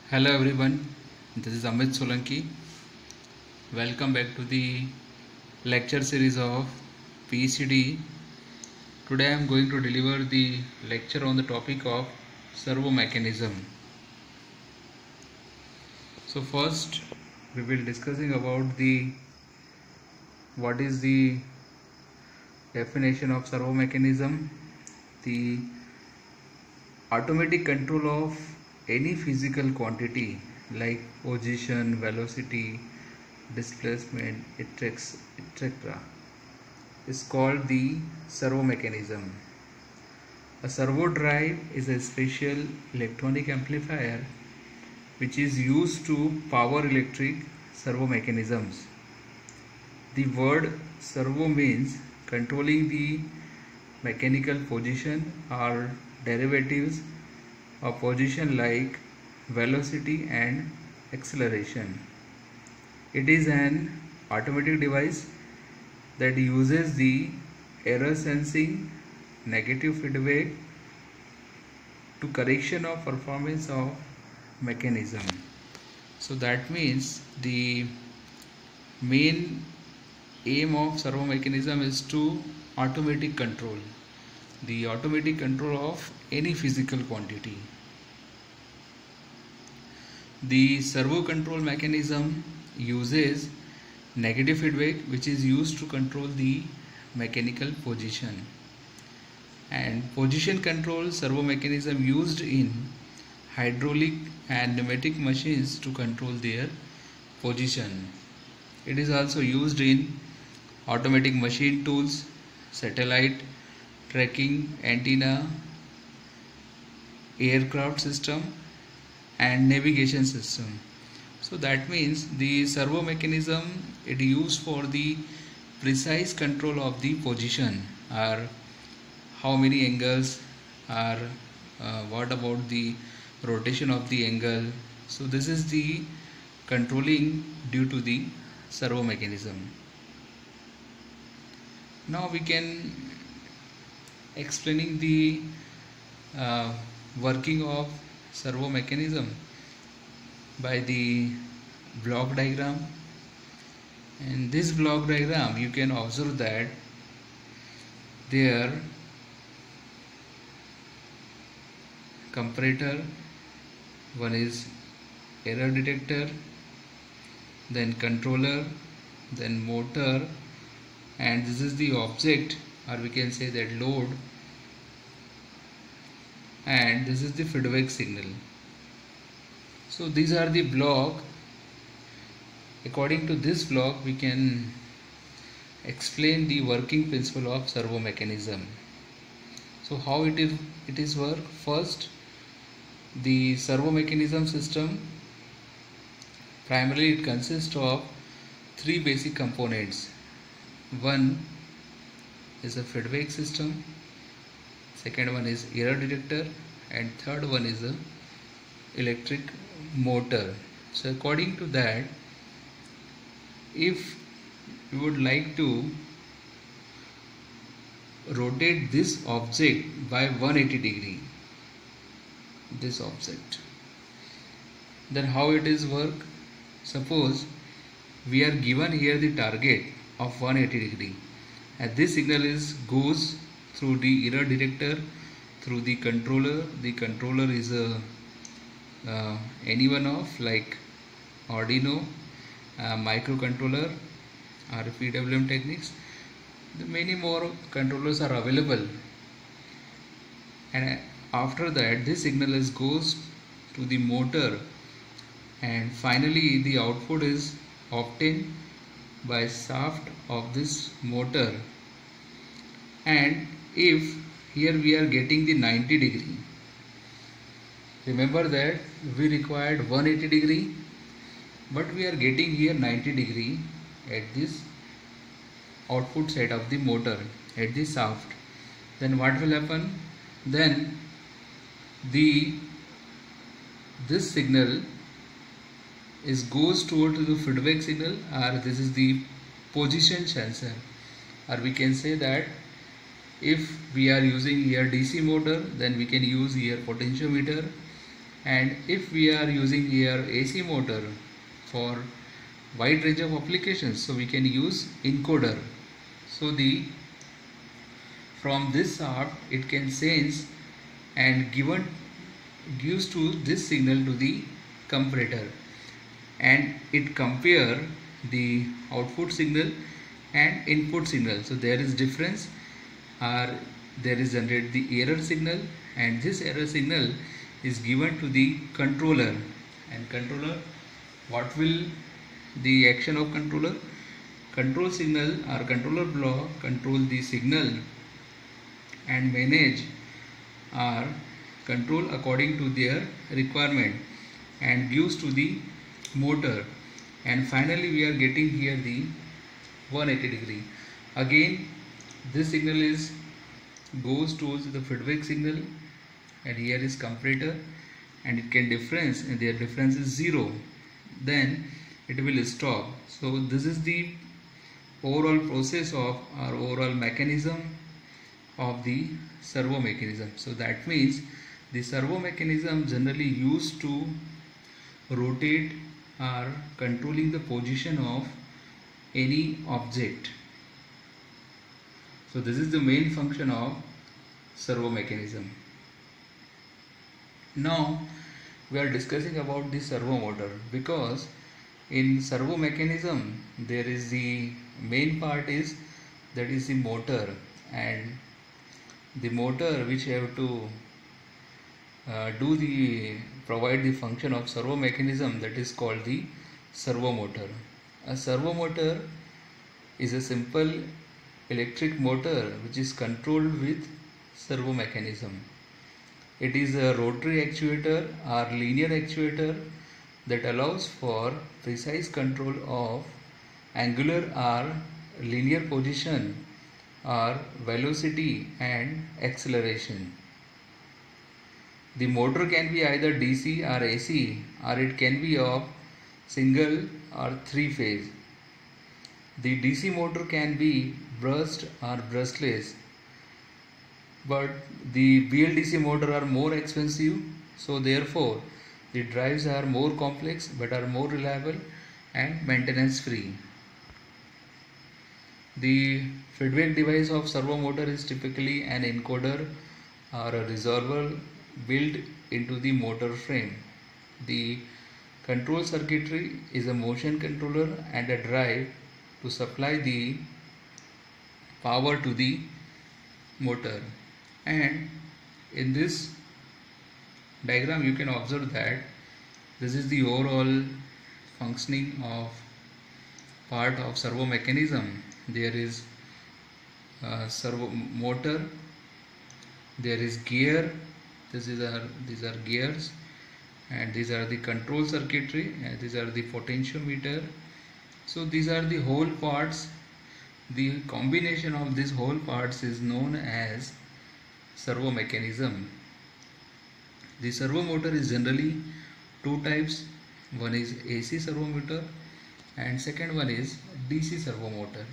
Hello everyone, this is Amit Solanki. Welcome back to the lecture series of PCD. Today I am going to deliver the lecture on the topic of servo mechanism. So first we will discussing about what is the definition of servo mechanism, the automatic control of any physical quantity like position, velocity, displacement, etc. is called the servo mechanism. A servo drive is a special electronic amplifier which is used to power electric servo mechanisms. The word servo means controlling the mechanical position or derivatives of position like velocity and acceleration. It is an automatic device that uses the error sensing, negative feedback to correction of performance of mechanism. So that means the main aim of servo mechanism is to automatic control, the automatic control of any physical quantity. The servo control mechanism uses negative feedback which is used to control the mechanical position, and position control servo mechanism used in hydraulic and pneumatic machines to control their position. It is also used in automatic machine tools, satellite tracking antenna, aircraft system and navigation system. So that means the servo mechanism it used for the precise control of the position, or how many angles are what about the rotation of the angle. So this is the controlling due to the servo mechanism. Now we can explaining the working of servo mechanism by the block diagram. In this block diagram you can observe that there comparator, one is error detector, then controller, then motor, and this is the object, or we can say that load, and this is the feedback signal. So these are the block. According to this block we can explain the working principle of servo mechanism. So how it is work? First, the servo mechanism system primarily it consists of three basic components. One is a feedback system, second one is error detector, and third one is a electric motor. So according to that, if you would like to rotate this object by 180 degree, this object, then how it is work? Suppose we are given here the target of 180 degree, and this signal goes through the error detector, through the controller. The controller is any one of like Arduino, microcontroller or PWM Technics. Many more controllers are available, and after that this signal goes to the motor, and finally the output is obtained by shaft of this motor. And if here we are getting the 90 degree, remember that we required 180 degree, but we are getting here 90 degree at this output side of the motor, at the shaft. Then what will happen? Then this signal goes toward the feedback signal, or this is the position sensor, or we can say that if we are using here DC motor, then we can use here potentiometer, And if we are using here AC motor for wide range of applications, so we can use encoder. So the from this shaft it can sense and gives to this signal to the comparator, and it compare the output signal and input signal. So there is difference, or there is generated the error signal, and this error signal is given to the controller. And controller, what will the action of controller? Control signal or controller block control the signal and manage or control according to their requirement and gives to the motor. And finally we are getting here the 180 degree. Again this signal is goes towards the feedback signal, and here is comparator, and it can difference, and their difference is 0, then it will stop. So this is the overall process of our overall mechanism of the servo mechanism. So that means the servo mechanism generally used to rotate or controlling the position of any object. So this is the main function of servo mechanism. Now we are discussing about the servo motor, because in servo mechanism there is the main part is that is the motor, and the motor which have to provide the function of servo mechanism, that is called the servo motor. A servo motor is a simple electric motor which is controlled with servo mechanism. It is a rotary actuator or linear actuator that allows for precise control of angular or linear position or velocity and acceleration. The motor can be either DC or AC, or it can be of single or three phase. The DC motor can be brushed or brushless, but the BLDC motor are more expensive, so therefore the drives are more complex but are more reliable and maintenance free. The feedback device of servo motor is typically an encoder or a resolver built into the motor frame. The control circuitry is a motion controller and a drive to supply the power to the motor. And in this diagram you can observe that this is the overall functioning of part of servo mechanism. There is servo motor, there is gear, these are gears, and these are the control circuitry, and these are the potentiometer. So these are the whole parts. The combination of these whole parts is known as servo mechanism. The servo motor is generally two types. One is AC servo motor and second one is DC servo motor.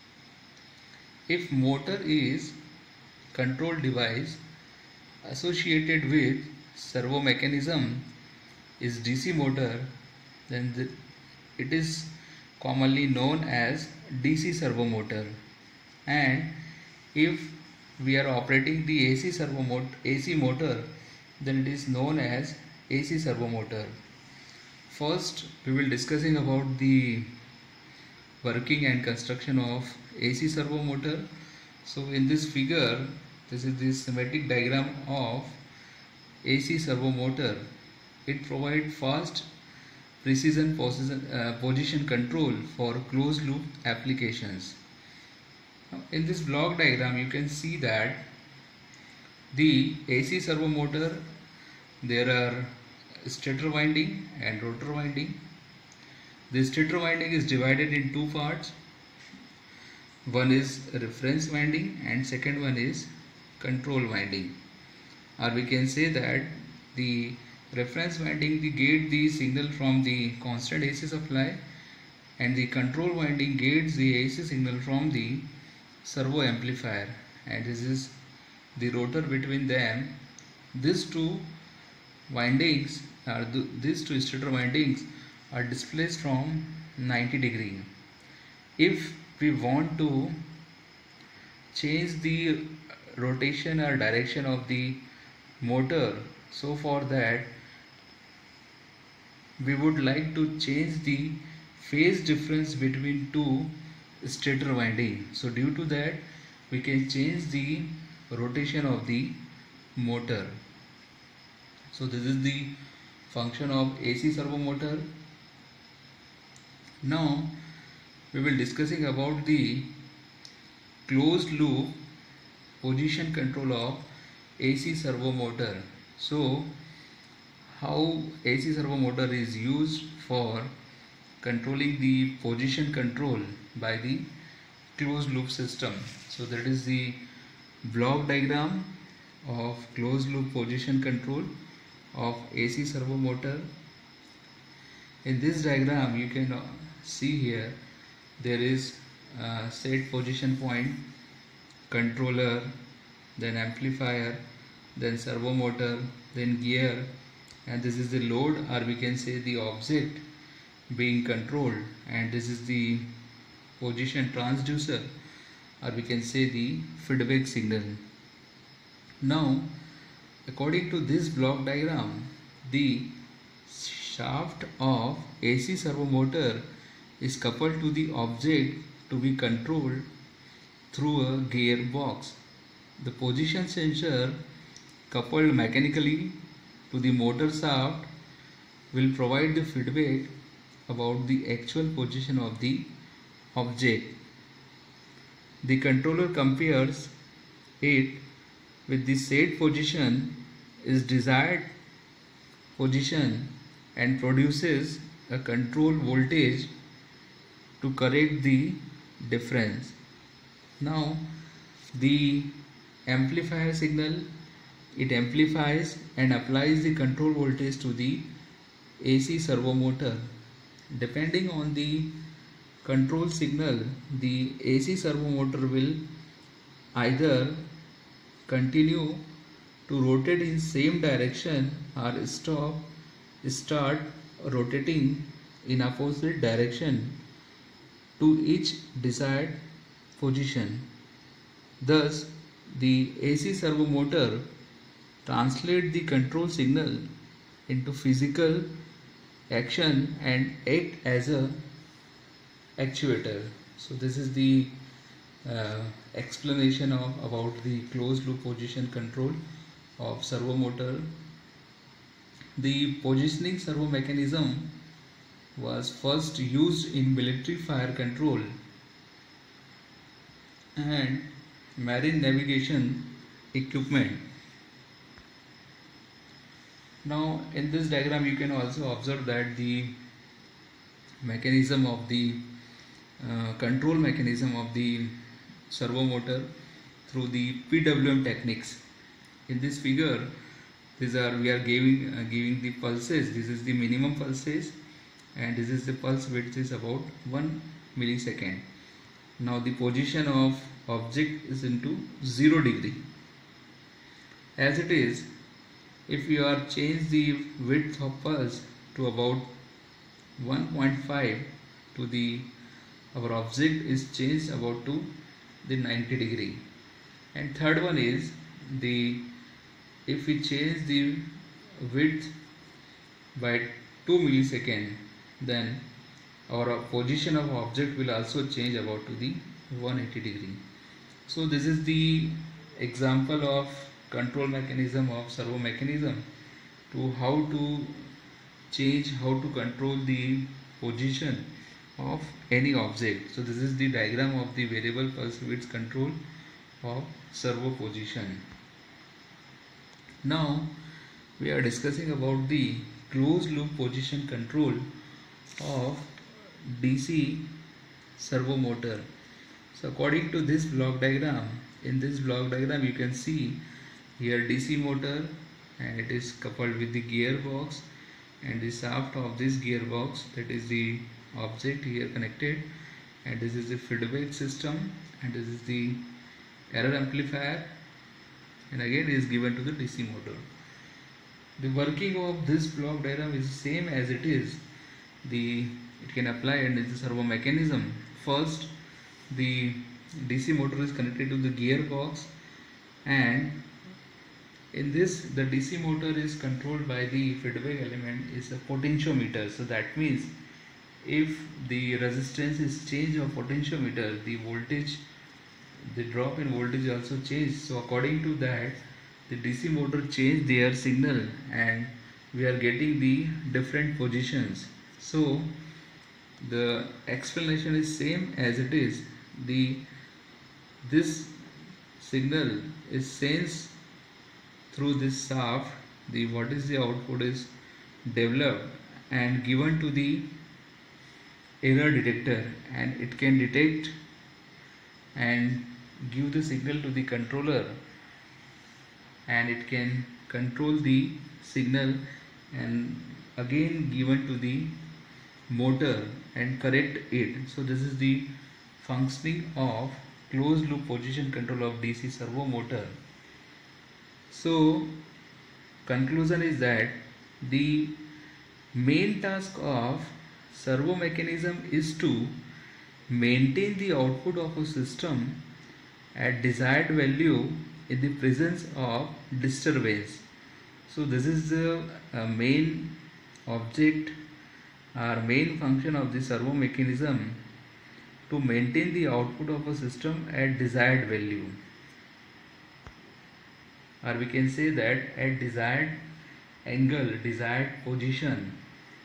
If motor is control device associated with servo mechanism is DC motor, then it is commonly known as DC servo motor. And if we are operating the AC motor, then it is known as AC servo motor. First we will discussing about the working and construction of AC servo motor. So in this figure, this is the schematic diagram of AC servo motor. It provides fast precision position control for closed loop applications. Now, in this block diagram you can see that the AC servo motor, there are stator winding and rotor winding. The stator winding is divided in two parts. One is reference winding and second one is control winding, or we can say that the reference winding get the signal from the constant AC supply, and the control winding gets the AC signal from the servo amplifier, and this is the rotor between them. These two windings are these two stator windings are displaced from 90 degree. If we want to change the rotation or direction of the motor, so for that we would like to change the phase difference between two stator winding. So due to that we can change the rotation of the motor. So this is the function of AC servo motor. Now we will discussing about the closed loop position control of AC servo motor. So how AC servo motor is used for controlling the position control by the closed loop system. So that is the block diagram of closed loop position control of AC servo motor. In this diagram you can see here there is set position point, controller, then amplifier, then servo motor, then gear, and this is the load, or we can say the object being controlled, and this is the position transducer, or we can say the feedback signal. Now according to this block diagram, the shaft of AC servo motor is coupled to the object to be controlled through a gearbox. The position sensor coupled mechanically to the motor shaft will provide the feedback about the actual position of the object. The controller compares it with the set position is desired position and produces a control voltage to correct the difference. Now the amplifier signal, it amplifies and applies the control voltage to the AC servo motor. Depending on the control signal, the AC servo motor will either continue to rotate in same direction or start rotating in opposite direction to each desired position. Thus the AC servo motor translate the control signal into physical action and act as a actuator. So this is the explanation about the closed loop position control of servo motor. The positioning servo mechanism was first used in military fire control and marine navigation equipment. Now in this diagram you can also observe that the mechanism of the control mechanism of the servo motor through the PWM techniques. In this figure we are giving the pulses. This is the minimum pulses and this is the pulse width is about 1 millisecond. Now the position of object is into 0 degree. As it is, if you are change the width of pulse to about 1.5 to the our object is changed about to the 90 degree. And third one is the if we change the width by 2 millisecond, then our position of object will also change about to the 180 degree. So this is the example of control mechanism of servo mechanism to how to change, how to control the position of any object. So this is the diagram of the variable pulse width control of servo position. Now we are discussing about the closed loop position control of DC servo motor. So according to this block diagram, in this block diagram you can see here DC motor and it is coupled with the gearbox, and the shaft of this gearbox, that is the object here connected, and this is the feedback system, and this is the error amplifier, and again it is given to the DC motor. The working of this block diagram is same as it is. It can apply and it's a servo mechanism. First, the DC motor is connected to the gearbox, and in this the DC motor is controlled by the feedback element is a potentiometer. So that means if the resistance is changed of potentiometer, the voltage, the drop in voltage also change. So according to that, the DC motor change their signal and we are getting the different positions. So the explanation is same as it is. This signal is sensed through this shaft. What is the output is developed and given to the error detector, and it can detect and give the signal to the controller, and it can control the signal and again given to the motor and correct it. So this is the functioning of closed loop position control of DC servo motor. So conclusion is that the main task of servo mechanism is to maintain the output of a system at desired value in the presence of disturbance. So this is the main object or main function of the servo mechanism, to maintain the output of a system at desired value, or we can say that at desired angle, desired position.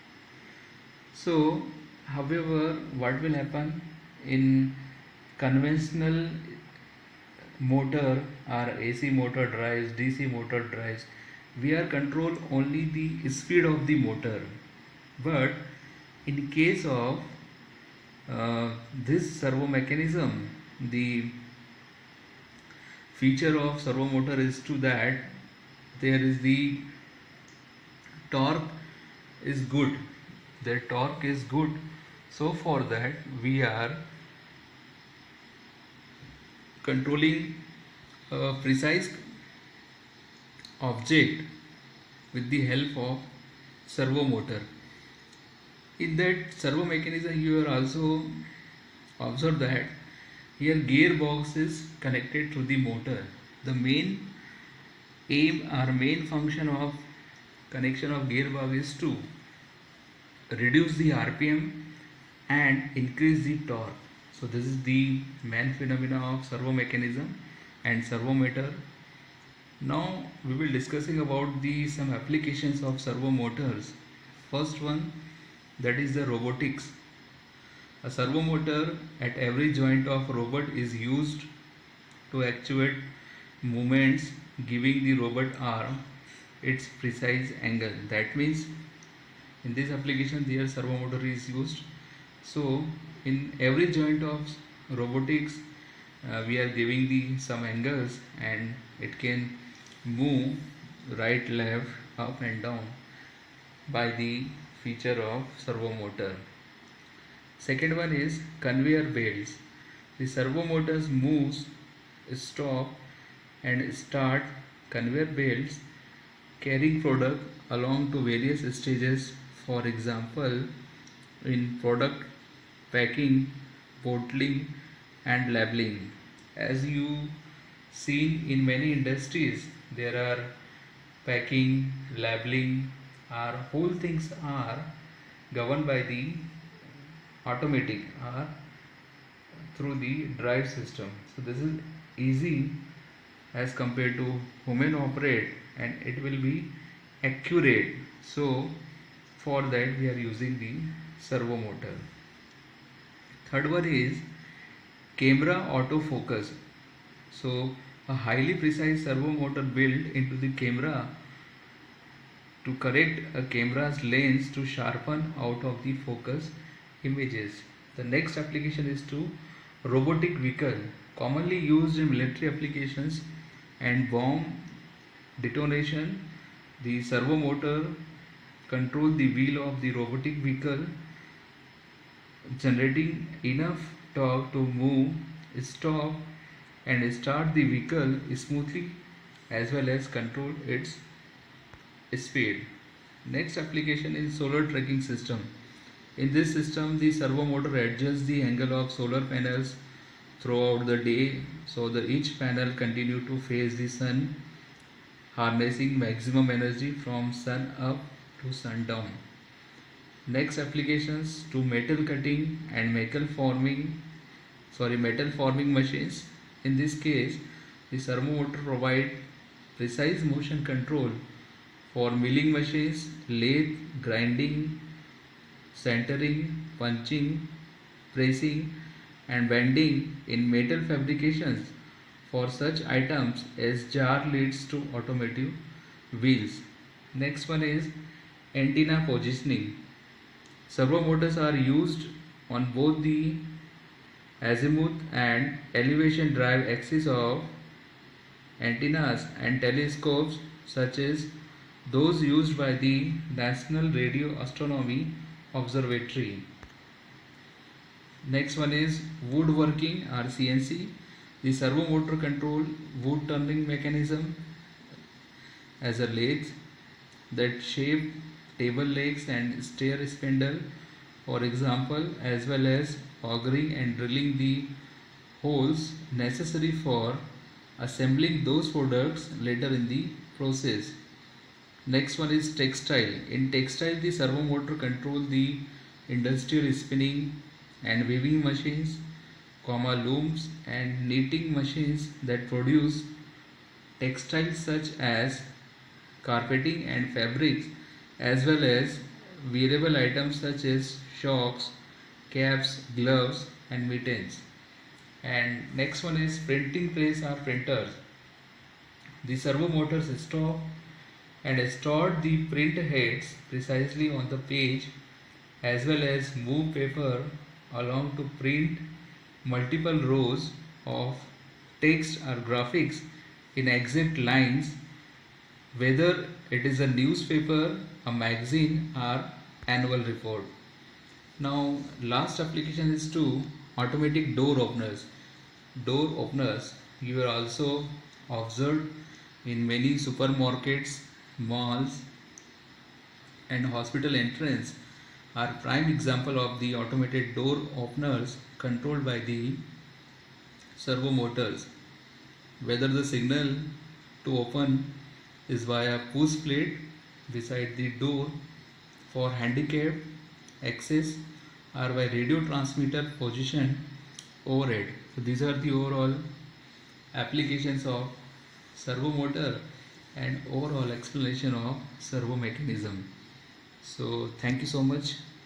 So however, what will happen in conventional motor or AC motor drives, DC motor drives, we are control only the speed of the motor. But in case of this servo mechanism, the feature of servo motor is to that there is the torque is good. The torque is good. So for that we are controlling a precise object with the help of servo motor. In that servo mechanism, you are also observe that here gearbox is connected to the motor. The main aim or main function of connection of gearbox is to reduce the RPM and increase the torque. So this is the main phenomena of servo mechanism and servo motor. Now we will discussing about the some applications of servo motors. First one, that is the robotics. A servo motor at every joint of robot is used to actuate movements, giving the robot arm its precise angle. That means in this application their servo motor is used. So in every joint of robotics we are giving the some angles, and it can move right, left, up and down by the feature of servo motor. Second one is conveyor belts. The servo motors moves, stop and start conveyor belts carrying product along to various stages. For example, in product packing, bottling and labeling. As you seen in many industries, there are packing, labeling, our whole things are governed by the automatic or through the drive system. So this is easy as compared to human operate, and it will be accurate. So for that we are using the servo motor. Third one is camera autofocus. So a highly precise servo motor built into the camera to correct a camera's lens to sharpen out of the focus images. The next application is to robotic vehicle, commonly used in military applications and bomb detonation. The servo motor control the wheel of the robotic vehicle, generating enough torque to move, stop and start the vehicle smoothly, as well as control its speed. Next application is solar tracking system. In this system, the servo motor adjusts the angle of solar panels throughout the day so that each panel continue to face the sun, harnessing maximum energy from sun up to sundown. Next applications to metal forming machines. In this case, the servo motor provide precise motion control for milling machines, lathe, grinding, centering, punching, pressing and bending in metal fabrications for such items as jar leads to automotive wheels. Next one is antenna positioning. Servo motors are used on both the azimuth and elevation drive axis of antennas and telescopes such as those used by the National Radio Astronomy Observatory. Next one is woodworking or CNC. The servo motor control wood turning mechanism as a lathe that shape table legs and stair spindle, for example, as well as augering and drilling the holes necessary for assembling those products later in the process. Next one is textile. In textile, the servo motor control the industrial spinning and weaving machines, looms and knitting machines that produce textiles such as carpeting and fabrics, as well as wearable items such as socks, caps, gloves and mittens. And next one is printing press or printers. The servo motors stop and store the print heads precisely on the page, as well as move paper along to print multiple rows of text or graphics in exact lines, whether it is a newspaper, a magazine or annual report. Now last application is to automatic door openers. Door openers you are also observed in many supermarkets, malls and hospital entrance are prime example of the automated door openers controlled by the servo motors. Whether the signal to open is via push plate beside the door for handicap access or by radio transmitter position overhead. So these are the overall applications of servo motor and overall explanation of servo mechanism. So thank you so much.